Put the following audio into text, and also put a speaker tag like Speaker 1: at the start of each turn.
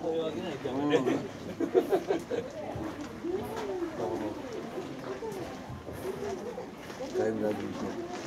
Speaker 1: そういうわけないけどね。
Speaker 2: タイムラグ